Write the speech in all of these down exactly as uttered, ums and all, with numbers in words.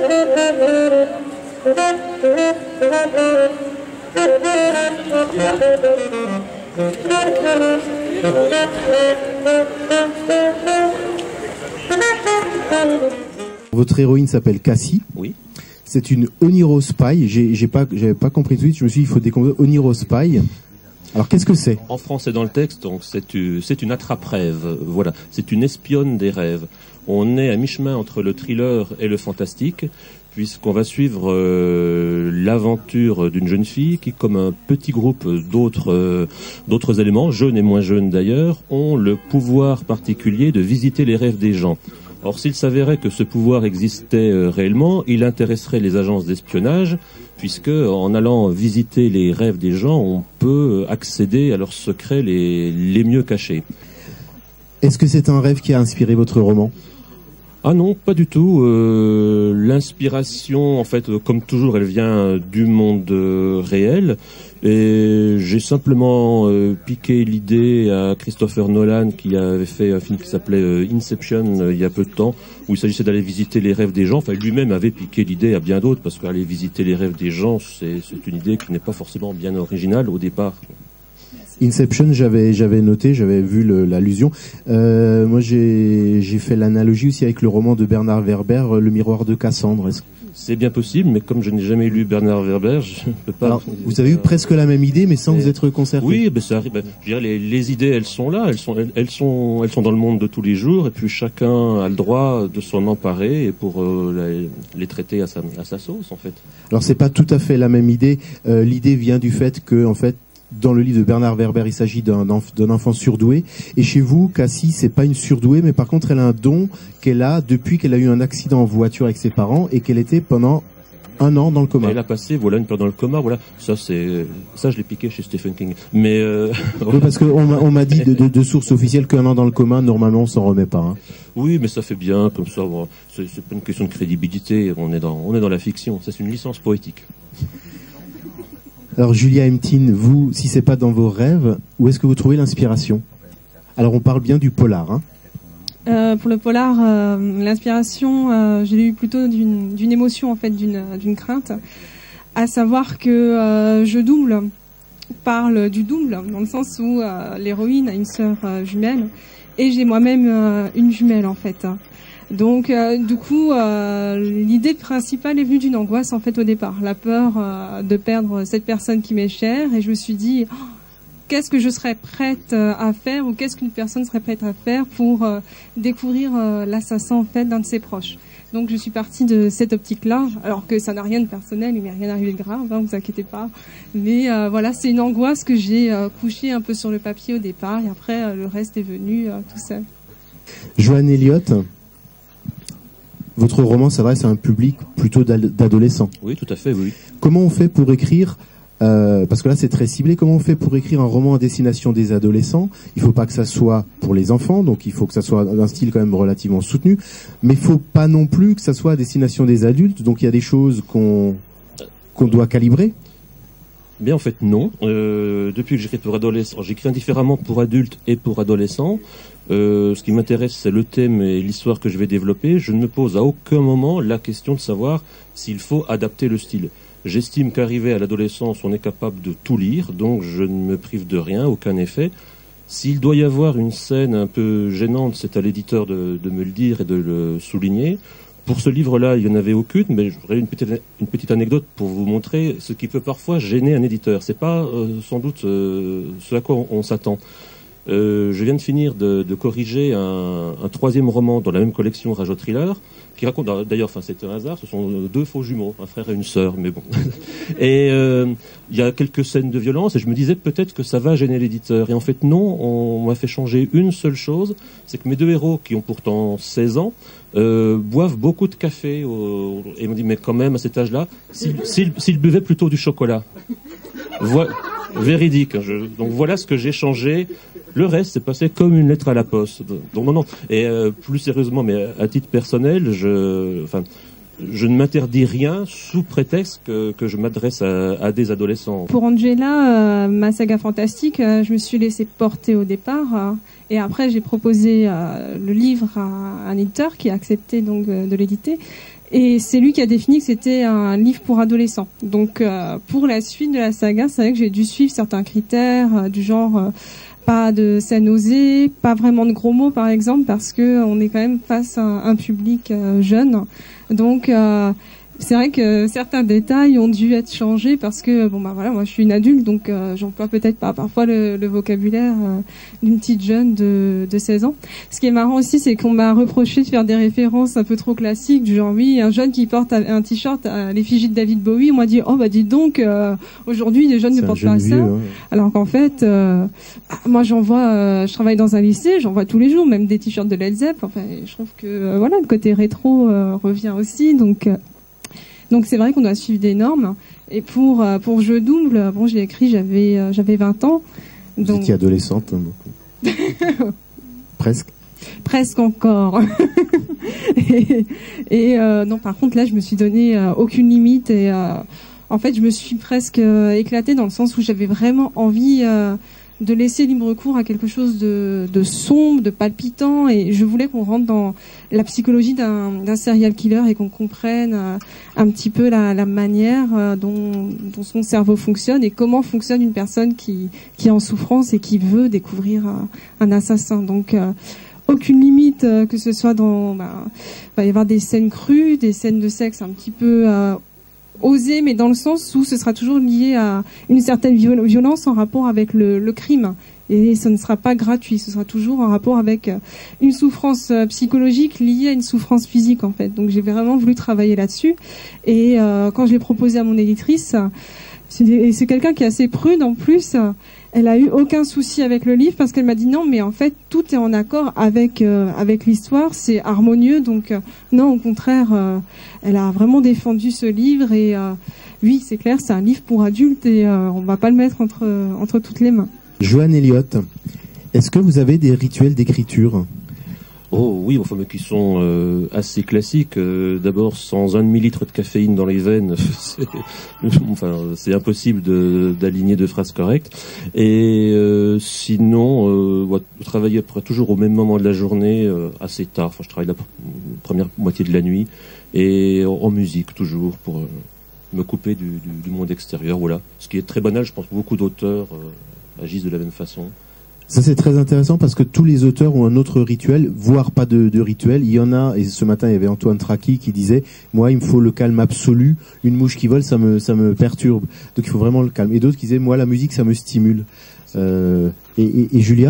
Votre héroïne s'appelle Cassie. Oui. C'est une Oniro Spy. J'ai, j'ai pas, j'avais pas compris tout de suite. Je me suis dit, il faut découvrir Oniro Spy. Alors, qu'est-ce que c'est? En français dans le texte, donc c'est une, c'est une attrape-rêve. Voilà, c'est une espionne des rêves. On est à mi-chemin entre le thriller et le fantastique, puisqu'on va suivre euh, l'aventure d'une jeune fille qui, comme un petit groupe d'autres euh, d'autres éléments, jeunes et moins jeunes d'ailleurs, ont le pouvoir particulier de visiter les rêves des gens. Or, s'il s'avérait que ce pouvoir existait euh, réellement, il intéresserait les agences d'espionnage, puisque en allant visiter les rêves des gens, on peut accéder à leurs secrets les, les mieux cachés. Est-ce que c'est un rêve qui a inspiré votre roman? Ah non, pas du tout. Euh, l'inspiration, en fait, comme toujours, elle vient du monde euh, réel. Et j'ai simplement euh, piqué l'idée à Christopher Nolan, qui avait fait un film qui s'appelait euh, Inception euh, il y a peu de temps, où il s'agissait d'aller visiter les rêves des gens. Enfin, lui-même avait piqué l'idée à bien d'autres, parce qu'aller visiter les rêves des gens, c'est, c'est une idée qui n'est pas forcément bien originale au départ. Inception, j'avais j'avais noté, j'avais vu le, l'allusion. Euh, moi, j'ai j'ai fait l'analogie aussi avec le roman de Bernard Werber, Le miroir de Cassandre. Est-ce... C'est bien possible, mais comme je n'ai jamais lu Bernard Werber, je ne peux pas... Alors, vous avez eu presque la même idée, mais sans mais... vous être concerté. Oui, ben ça arrive. Ben, je dirais, les, les idées, elles sont là, elles sont, elles, elles sont, elles sont dans le monde de tous les jours, et puis chacun a le droit de s'en emparer et pour euh, les, les traiter à sa, à sa sauce, en fait. Alors, c'est pas tout à fait la même idée. Euh, l'idée vient du fait que, en fait, dans le livre de Bernard Werber, il s'agit d'un, d'un enfant surdoué. Et chez vous, Cassie, c'est pas une surdouée, mais par contre, elle a un don qu'elle a depuis qu'elle a eu un accident en voiture avec ses parents et qu'elle était pendant un an dans le coma. Elle a passé, voilà, une période dans le coma, voilà. Ça, c'est, ça, je l'ai piqué chez Stephen King. Mais, euh... oui, parce qu'on m'a, on m'a dit de, de, de sources officielles qu'un an dans le coma, normalement, on s'en remet pas, hein. Oui, mais ça fait bien, comme ça, bon, c'est, c'est pas une question de crédibilité. On est dans, on est dans la fiction. Ça, c'est une licence poétique. Alors Julia Emtine, vous, si c'est pas dans vos rêves, où est-ce que vous trouvez l'inspiration? Alors on parle bien du polar, hein. Euh, pour le polar, euh, l'inspiration, euh, je l'ai eu plutôt d'une, d'une émotion en fait, d'une, d'une crainte, à savoir que euh, je double, parle du double, dans le sens où euh, l'héroïne a une sœur euh, jumelle et j'ai moi-même euh, une jumelle en fait. Donc, euh, du coup, euh, l'idée principale est venue d'une angoisse en fait au départ, la peur euh, de perdre cette personne qui m'est chère, et je me suis dit, oh, qu'est-ce que je serais prête euh, à faire, ou qu'est-ce qu'une personne serait prête à faire pour euh, découvrir euh, l'assassin en fait d'un de ses proches. Donc, je suis partie de cette optique-là, alors que ça n'a rien de personnel, il m'est rien arrivé de grave, hein, vous inquiétez pas. Mais euh, voilà, c'est une angoisse que j'ai euh, couchée un peu sur le papier au départ, et après euh, le reste est venu euh, tout seul. Joanne Elliott. Votre roman s'adresse à un public plutôt d'adolescents. Oui, tout à fait, oui. Comment on fait pour écrire, euh, parce que là c'est très ciblé, comment on fait pour écrire un roman à destination des adolescents? Il faut pas que ça soit pour les enfants, donc il faut que ça soit d'un style quand même relativement soutenu, mais il faut pas non plus que ça soit à destination des adultes, donc il y a des choses qu'on, qu'on doit calibrer. Bien, en fait, non. Euh, depuis que j'écris pour adolescents, j'écris indifféremment pour adultes et pour adolescents. Euh, ce qui m'intéresse, c'est le thème et l'histoire que je vais développer. Je ne me pose à aucun moment la question de savoir s'il faut adapter le style. J'estime qu'arrivé à l'adolescence, on est capable de tout lire, donc je ne me prive de rien, aucun effet. S'il doit y avoir une scène un peu gênante, c'est à l'éditeur de, de me le dire et de le souligner. Pour ce livre-là, il n'y en avait aucune, mais j'aurais une petite, une petite anecdote pour vous montrer ce qui peut parfois gêner un éditeur. C'est pas euh, sans doute euh, ce à quoi on, on s'attend. Euh, je viens de finir de, de corriger un, un troisième roman dans la même collection Rageot Thriller, qui raconte, d'ailleurs, enfin c'est un hasard, ce sont deux faux jumeaux, un frère et une sœur, mais bon. Et euh, il y a quelques scènes de violence, et je me disais peut-être que ça va gêner l'éditeur. Et en fait non, on m'a fait changer une seule chose, c'est que mes deux héros, qui ont pourtant seize ans, euh, boivent beaucoup de café, au, et ils m'ont dit, mais quand même, à cet âge-là, s'ils, s'ils, s'ils buvaient plutôt du chocolat. Voilà. Véridique. Je, donc voilà ce que j'ai changé. Le reste, c'est passé comme une lettre à la poste. Donc non, non. Et euh, plus sérieusement, mais à titre personnel, je, enfin, je ne m'interdis rien sous prétexte que, que je m'adresse à, à des adolescents. Pour Angela, euh, ma saga fantastique, euh, je me suis laissée porter au départ, euh, et après j'ai proposé euh, le livre à un éditeur qui a accepté donc euh, de l'éditer. Et c'est lui qui a défini que c'était un livre pour adolescents. Donc euh, pour la suite de la saga, c'est vrai que j'ai dû suivre certains critères euh, du genre euh, pas de scènes osées, pas vraiment de gros mots par exemple, parce que on est quand même face à un, un public euh, jeune. Donc euh, c'est vrai que certains détails ont dû être changés parce que bon bah voilà, moi je suis une adulte, donc euh, j'emploie peut-être pas parfois le, le vocabulaire euh, d'une petite jeune de, de seize ans. Ce qui est marrant aussi, c'est qu'on m'a reproché de faire des références un peu trop classiques, du genre oui, un jeune qui porte un t-shirt à l'effigie de David Bowie, on m'a dit oh bah dites donc euh, aujourd'hui les jeunes ne portent pas ça, hein. Alors qu'en fait euh, moi j'en vois, euh, je travaille dans un lycée, j'en vois tous les jours, même des t-shirts de Led Zepp. Enfin je trouve que euh, voilà, le côté rétro euh, revient aussi, donc euh, Donc c'est vrai qu'on doit suivre des normes. Et pour euh, pour Jeu double, bon, j'ai écrit, j'avais euh, j'avais vingt ans. Vous donc... étiez adolescente, hein, donc. Presque. Presque encore. et et euh, non, par contre là, je me suis donné euh, aucune limite et euh, en fait, je me suis presque euh, éclatée dans le sens où j'avais vraiment envie euh, de laisser libre cours à quelque chose de, de sombre, de palpitant, et je voulais qu'on rentre dans la psychologie d'un, d'un serial killer et qu'on comprenne euh, un petit peu la, la manière euh, dont, dont son cerveau fonctionne et comment fonctionne une personne qui, qui est en souffrance et qui veut découvrir un, un assassin. Donc euh, aucune limite, euh, que ce soit dans... Bah, il va y avoir des scènes crues, des scènes de sexe un petit peu... Euh, osé, mais dans le sens où ce sera toujours lié à une certaine violence en rapport avec le, le crime. Et ce ne sera pas gratuit, ce sera toujours en rapport avec une souffrance psychologique liée à une souffrance physique, en fait. Donc j'ai vraiment voulu travailler là-dessus. Et euh, quand je l'ai proposé à mon éditrice, c'est, c'est quelqu'un qui est assez prude en plus, elle a eu aucun souci avec le livre parce qu'elle m'a dit non, mais en fait tout est en accord avec euh, avec l'histoire, c'est harmonieux, donc euh, non, au contraire, euh, elle a vraiment défendu ce livre et euh, oui, c'est clair, c'est un livre pour adultes et euh, on va pas le mettre entre entre toutes les mains. Joanne Elliott, est-ce que vous avez des rituels d'écriture ? Oh oui, enfin, mais qui sont euh, assez classiques. Euh, d'abord, sans un demi-litre de caféine dans les veines, c'est, enfin, c'est impossible de, d'aligner deux phrases correctes. Et euh, sinon, euh, ouais, travailler après, toujours au même moment de la journée, euh, assez tard. Enfin, je travaille la première moitié de la nuit et en, en musique toujours pour euh, me couper du, du, du monde extérieur. Voilà, ce qui est très banal. Je pense que beaucoup d'auteurs euh, agissent de la même façon. Ça c'est très intéressant parce que tous les auteurs ont un autre rituel, voire pas de, de rituel. Il y en a, et ce matin il y avait Antoine Traki qui disait « Moi il me faut le calme absolu, une mouche qui vole ça me ça me perturbe, donc il faut vraiment le calme. » Et d'autres qui disaient « Moi la musique ça me stimule. Euh, » et, et, et Julia ?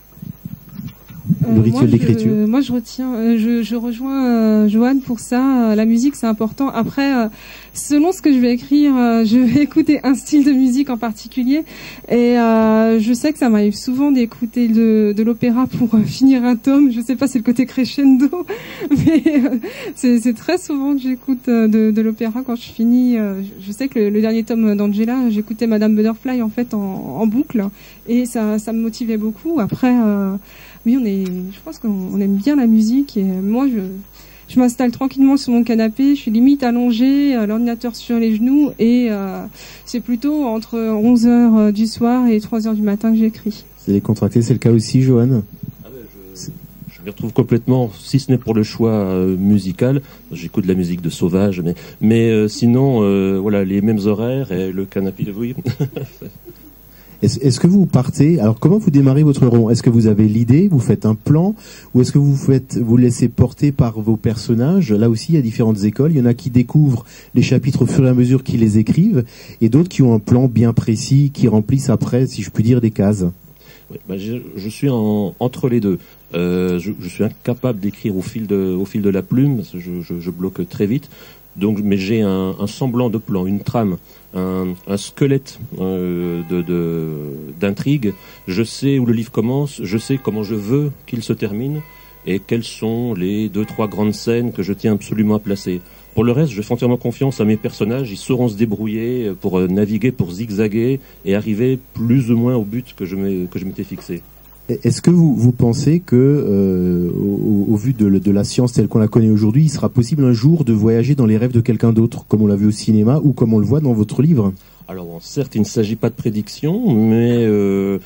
Le Euh, rituel moi, d'écriture. Je, moi, je retiens, euh, je, je rejoins euh, Joanne pour ça. Euh, la musique, c'est important. Après, euh, selon ce que je vais écrire, euh, je vais écouter un style de musique en particulier. Et euh, je sais que ça m'arrive souvent d'écouter de, de l'opéra pour euh, finir un tome. Je sais pas, c'est le côté crescendo, mais euh, c'est, c'est très souvent que j'écoute euh, de, de l'opéra quand je finis. Euh, je sais que le, le dernier tome d'Angela, j'écoutais Madame Butterfly en fait en, en boucle, et ça, ça me motivait beaucoup. Après. Euh, Oui, on est, je pense qu'on aime bien la musique et moi, je, je m'installe tranquillement sur mon canapé, je suis limite allongée, l'ordinateur sur les genoux et euh, c'est plutôt entre onze heures du soir et trois heures du matin que j'écris. C'est décontracté, c'est le cas aussi, Joanne ? Ah ouais, je, je m'y retrouve complètement, si ce n'est pour le choix euh, musical. J'écoute de la musique de Sauvage, mais, mais euh, sinon, euh, voilà, les mêmes horaires et le canapé de oui. Est-ce, est-ce que vous partez, alors comment vous démarrez votre roman ? Est-ce que vous avez l'idée, vous faites un plan, ou est-ce que vous faites, vous laissez porter par vos personnages ? Là aussi, il y a différentes écoles. Il y en a qui découvrent les chapitres au fur et à mesure qu'ils les écrivent, et d'autres qui ont un plan bien précis, qui remplissent après, si je puis dire, des cases. Oui, bah je, je suis en, entre les deux. Euh, je, je suis incapable d'écrire au fil de, au fil de la plume, parce que je, je, je bloque très vite. Donc, mais j'ai un, un semblant de plan, une trame, un, un squelette euh, de, de, d'intrigue. Je sais où le livre commence, je sais comment je veux qu'il se termine et quelles sont les deux, trois grandes scènes que je tiens absolument à placer. Pour le reste, je fais entièrement confiance à mes personnages. Ils sauront se débrouiller pour naviguer, pour zigzaguer et arriver plus ou moins au but que je, m'ai, que je m'étais fixé. Est-ce que vous, vous pensez que, euh, au, au vu de, de la science telle qu'on la connaît aujourd'hui, il sera possible un jour de voyager dans les rêves de quelqu'un d'autre, comme on l'a vu au cinéma ou comme on le voit dans votre livre ? Alors, certes, il ne s'agit pas de prédiction, mais euh,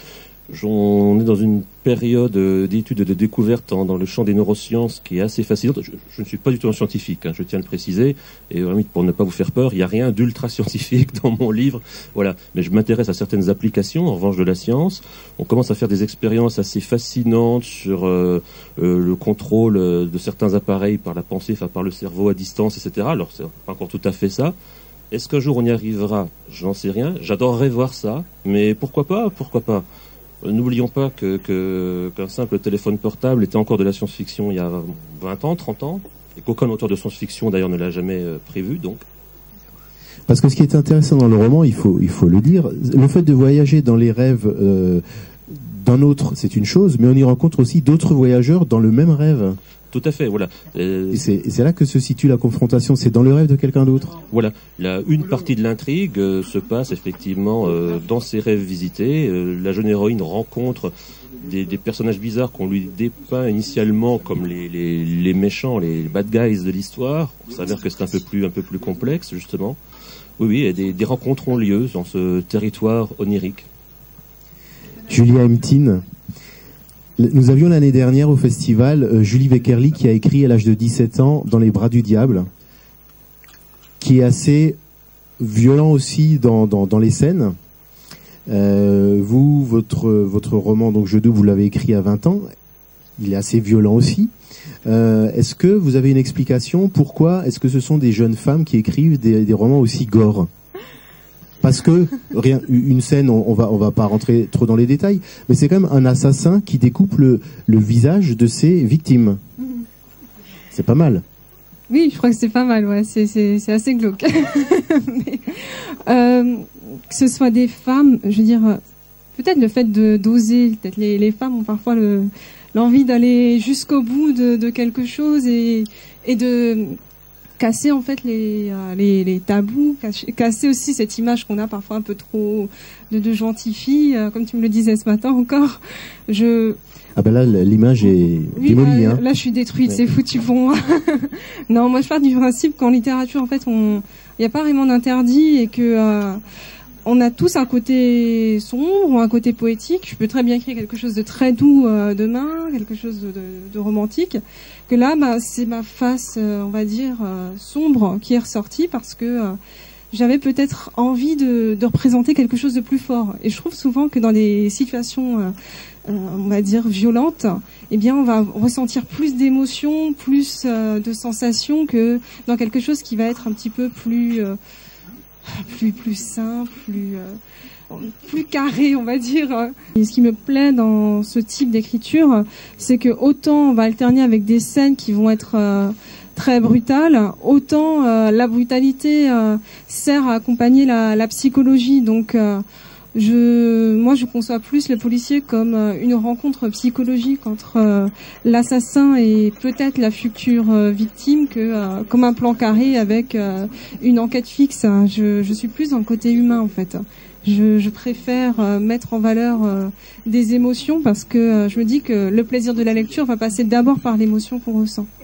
On est dans une période d'études et de découvertes dans le champ des neurosciences qui est assez fascinante. Je, je ne suis pas du tout un scientifique, hein, je tiens à le préciser, et pour ne pas vous faire peur, il n'y a rien d'ultra scientifique dans mon livre, voilà. Mais je m'intéresse à certaines applications, en revanche, de la science. On commence à faire des expériences assez fascinantes sur euh, euh, le contrôle de certains appareils par la pensée, enfin par le cerveau à distance, et cetera. Alors c'est pas encore tout à fait ça. Est-ce qu'un jour on y arrivera? J'en sais rien. J'adorerais voir ça, mais pourquoi pas? Pourquoi pas? N'oublions pas que, que, qu'un simple téléphone portable était encore de la science-fiction il y a vingt ans, trente ans, et qu'aucun auteur de science-fiction d'ailleurs ne l'a jamais prévu, donc. Parce que ce qui est intéressant dans le roman, il faut, il faut le dire, le fait de voyager dans les rêves euh, d'un autre, c'est une chose, mais on y rencontre aussi d'autres voyageurs dans le même rêve. Tout à fait, voilà. Euh, et c'est là que se situe la confrontation, c'est dans le rêve de quelqu'un d'autre. Voilà, la, une partie de l'intrigue euh, se passe effectivement euh, dans ses rêves visités. Euh, la jeune héroïne rencontre des, des personnages bizarres qu'on lui dépeint initialement comme les, les, les méchants, les bad guys de l'histoire. On s'avère que c'est un peu plus un peu plus complexe justement. Oui, oui, et des, des rencontres ont lieu dans ce territoire onirique. Julia Emtine. Nous avions l'année dernière au festival euh, Julie Weckerli qui a écrit à l'âge de dix-sept ans Dans les bras du diable, qui est assez violent aussi dans, dans, dans les scènes. Euh, vous, votre, votre roman, donc Je double, vous l'avez écrit à vingt ans, il est assez violent aussi. Euh, est-ce que vous avez une explication pourquoi est-ce que ce sont des jeunes femmes qui écrivent des, des romans aussi gore? Parce que rien, une scène, on, on va, on va pas rentrer trop dans les détails, mais c'est quand même un assassin qui découpe le, le visage de ses victimes. Mmh. C'est pas mal. Oui, je crois que c'est pas mal, ouais. C'est, c'est, c'est assez glauque. mais, euh, que ce soit des femmes, je veux dire, peut-être le fait de d'oser, peut-être les, les femmes ont parfois le, l'envie d'aller jusqu'au bout de, de quelque chose et, et de casser en fait les, les, les tabous, casser aussi cette image qu'on a parfois un peu trop de, de gentille fille, comme tu me le disais ce matin encore. Je... Ah ben là, l'image est oui, démolie. Là, hein. là, je suis détruite, ouais. C'est foutu pour moi. Non, moi je pars du principe qu'en littérature, en fait, on, il n'y a pas vraiment d'interdit et que euh, on a tous un côté sombre ou un côté poétique. Je peux très bien écrire quelque chose de très doux euh, demain, quelque chose de, de, de romantique. Que là, bah, c'est ma face, euh, on va dire, euh, sombre qui est ressortie parce que euh, j'avais peut-être envie de, de représenter quelque chose de plus fort. Et je trouve souvent que dans des situations, euh, euh, on va dire, violentes, eh bien, on va ressentir plus d'émotions, plus euh, de sensations que dans quelque chose qui va être un petit peu plus, euh, plus, plus simple, plus... Euh, plus carré, on va dire. Et ce qui me plaît dans ce type d'écriture, c'est que autant on va alterner avec des scènes qui vont être euh, très brutales, autant euh, la brutalité euh, sert à accompagner la, la psychologie. Donc, euh, je, moi, je conçois plus le policier comme euh, une rencontre psychologique entre euh, l'assassin et peut-être la future euh, victime que euh, comme un plan carré avec euh, une enquête fixe. Je, je suis plus dans le côté humain, en fait. Je, je préfère euh, mettre en valeur euh, des émotions parce que euh, je me dis que le plaisir de la lecture va passer d'abord par l'émotion qu'on ressent.